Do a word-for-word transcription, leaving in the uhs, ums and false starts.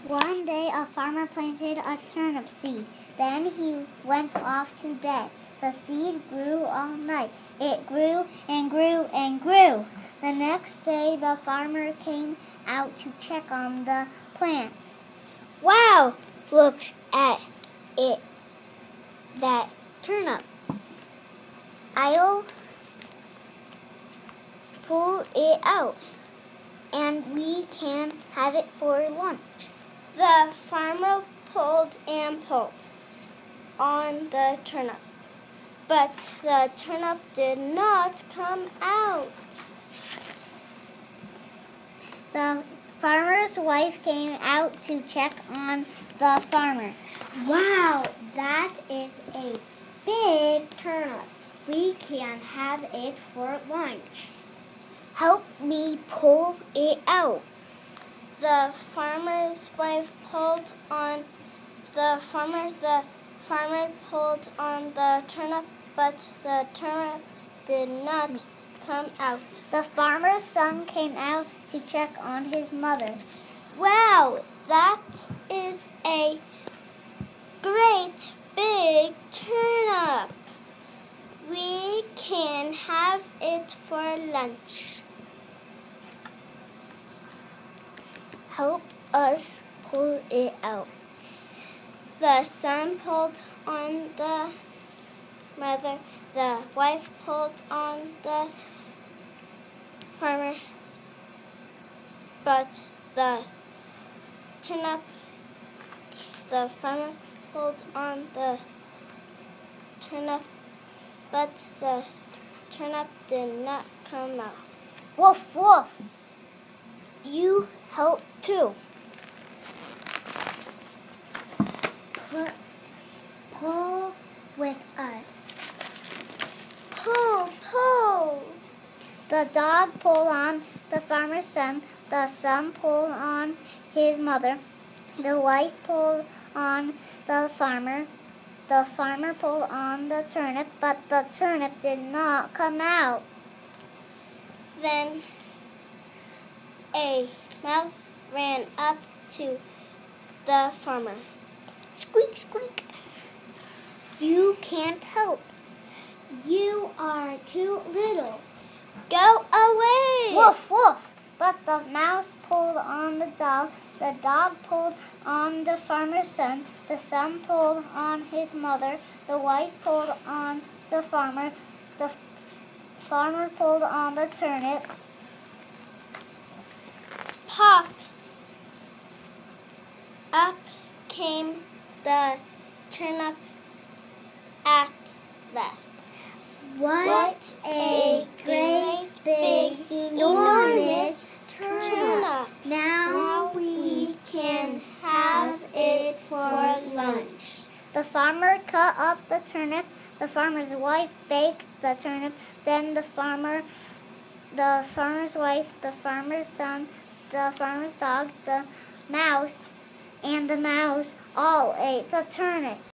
One day a farmer planted a turnip seed. Then he went off to bed. The seed grew all night. It grew and grew and grew. The next day the farmer came out to check on the plant. Wow! Look at it, that turnip. I'll pull it out, and we can have it for lunch. The farmer pulled and pulled on the turnip, but the turnip did not come out. The farmer's wife came out to check on the farmer. Wow, that is a big turnip. We can have it for lunch. Help me pull it out. The farmer's wife pulled on the farmer. The farmer pulled on the turnip, but the turnip did not come out. The farmer's son came out to check on his mother. Wow, that is a great big turnip. We can have it for lunch. Help us pull it out. The son pulled on the mother. The wife pulled on the farmer, but the turnip, the farmer pulled on the turnip, but the turnip did not come out. Woof, woof. You help too. Put, pull with us. Pull, pull. The dog pulled on the farmer's son. The son pulled on his mother. The wife pulled on the farmer. The farmer pulled on the turnip, but the turnip did not come out. Then a mouse ran up to the farmer. Squeak, squeak. You can't help. You are too little. Go away! Woof, woof. But the mouse pulled on the dog. The dog pulled on the farmer's son. The son pulled on his mother. The wife pulled on the farmer. The farmer pulled on the turnip. Pop! Up came the turnip at last. What, What a great, big, enormous turnip. turnip. Now, Now we can have it for lunch. The farmer cut up the turnip. The farmer's wife baked the turnip. Then the farmer, the farmer's wife, the farmer's son, the farmer's dog, the mouse, and the mouse all ate the turnip.